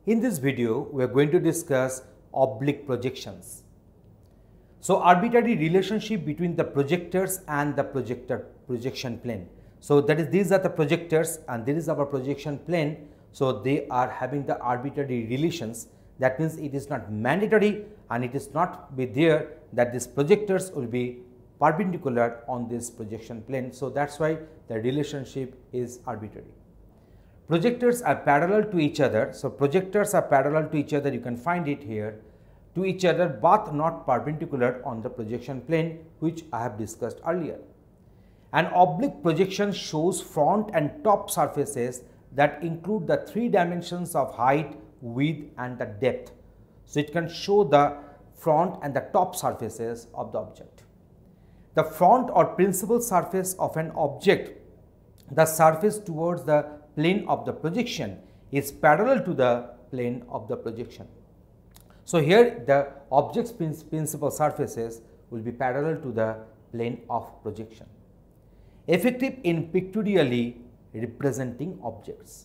In this video, we are going to discuss oblique projections. So, arbitrary relationship between the projectors and the projection plane. So, that is, these are the projectors and this is our projection plane. So, they are having the arbitrary relations. That means it is not mandatory and it is not be there that these projectors will be perpendicular on this projection plane. So, that is why the relationship is arbitrary. Projectors are parallel to each other. So, projectors are parallel to each other, you can find it here, to each other but not perpendicular on the projection plane, which I have discussed earlier. An oblique projection shows front and top surfaces that include the three dimensions of height, width and the depth. So, it can show the front and the top surfaces of the object. The front or principal surface of an object, the surface towards the plane of the projection, is parallel to the plane of the projection. So, here the object's principal surfaces will be parallel to the plane of projection. Effective in pictorially representing objects.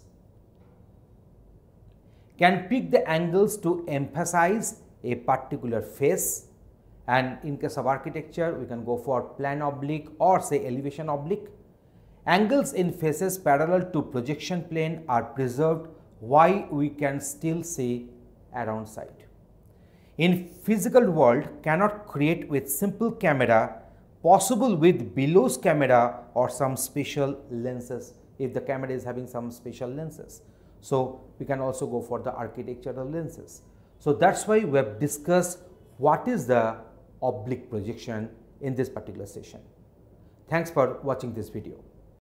Can pick the angles to emphasize a particular face, and in case of architecture we can go for plan oblique or say elevation oblique. Angles in faces parallel to projection plane are preserved while we can still see around side. In physical world cannot create with simple camera, possible with Below's camera or some special lenses if the camera is having some special lenses. So, we can also go for the architectural lenses. So, that is why we have discussed what is the oblique projection in this particular session. Thanks for watching this video.